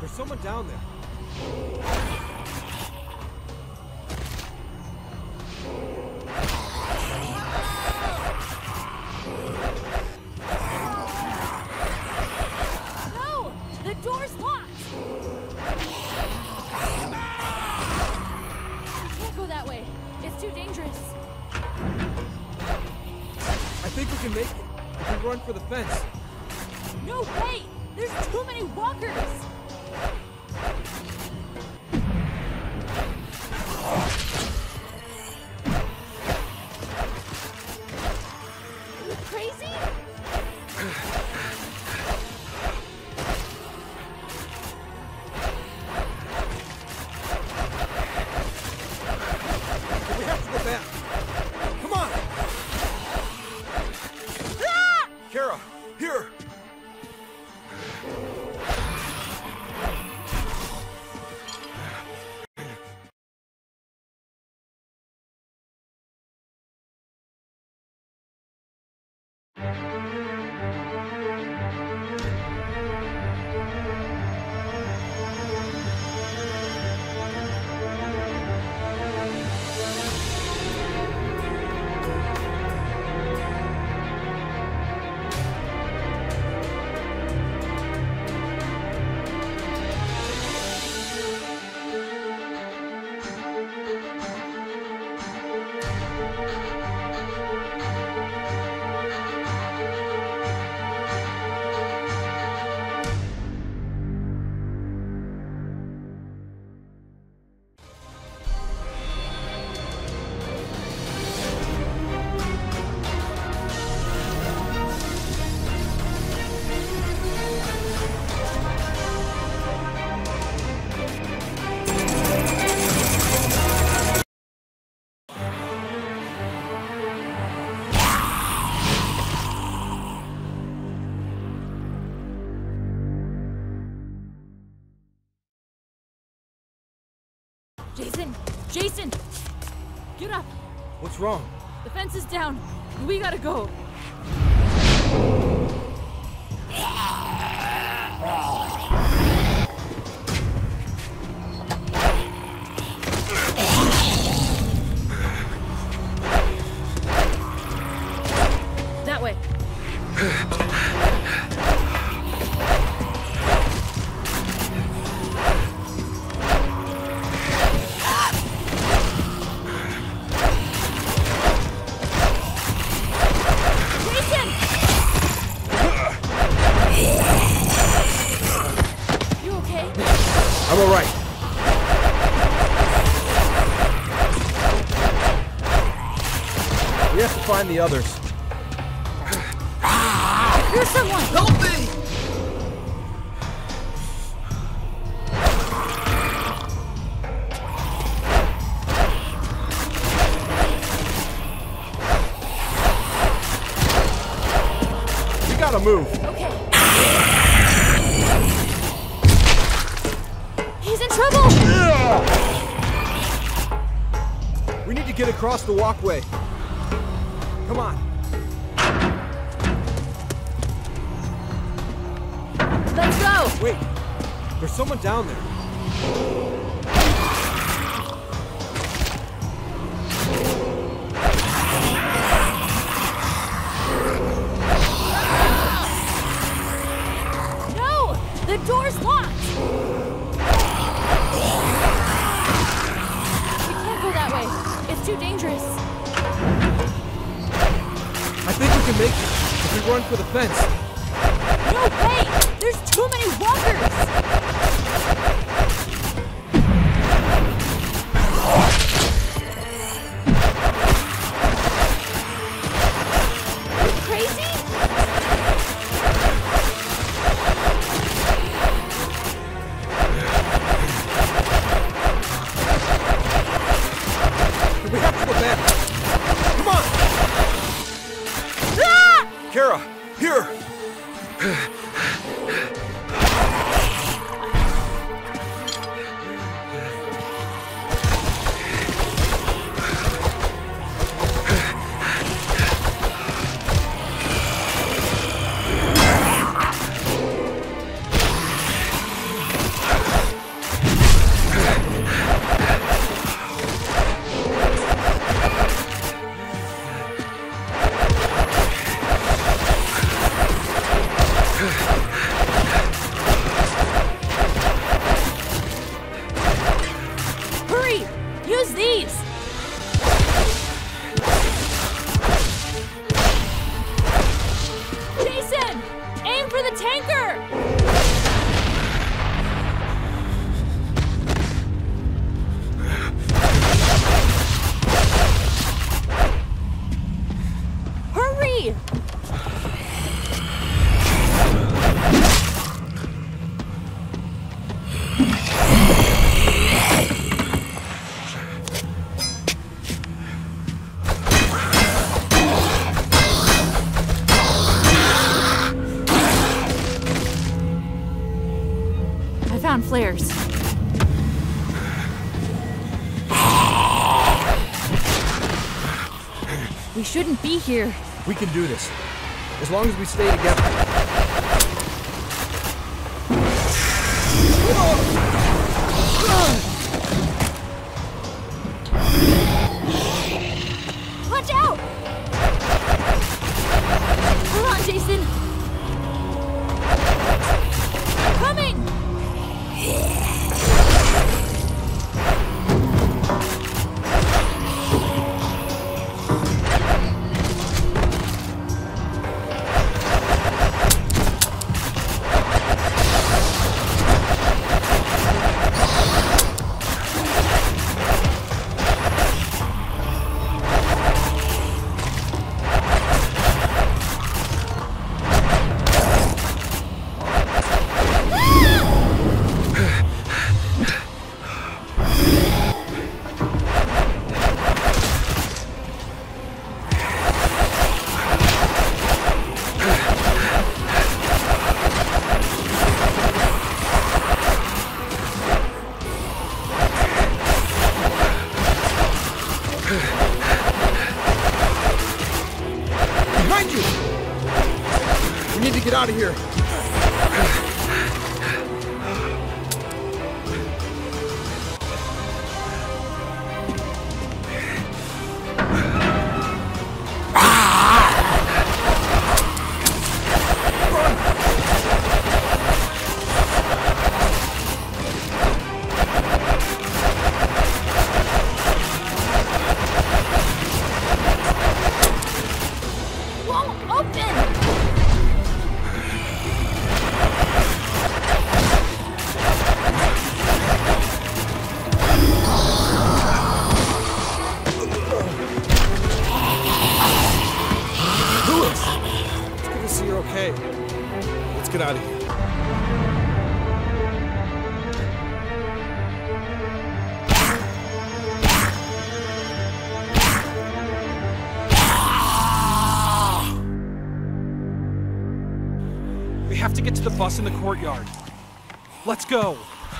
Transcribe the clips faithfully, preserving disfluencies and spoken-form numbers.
There's someone down there. No! The door's locked! We can't go that way. It's too dangerous. I think we can make it. We can run for the fence. No way! There's too many walkers! Are you crazy? We have to go back. Come on! Ah! Kara, here! Jason! Jason! Get up! What's wrong? The fence is down. We gotta go. That way. I'm all right. We have to find the others. Here's someone! Help me! We gotta move. Okay. He's in trouble! We need to get across the walkway. Come on. Let's go! Wait, there's someone down there. No! The door's locked! That way. It's too dangerous. I think we can make it if we run for the fence. No way! There's too many walkers! Are you crazy? We have to go back. Come on! Ah! Kara, here! found flares. We shouldn't be here. We can do this. As long as we stay together. Watch out! Hold on, Jason. Coming! Behind you! We need to get out of here. Okay, let's get out of here. We have to get to the bus in the courtyard. Let's go.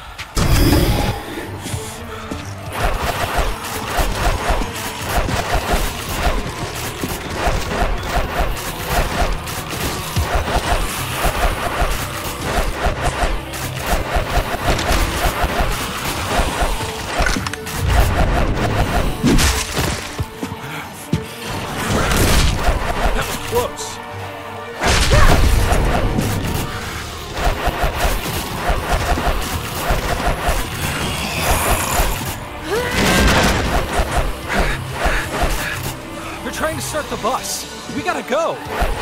Close. They're trying to start the bus. We gotta go.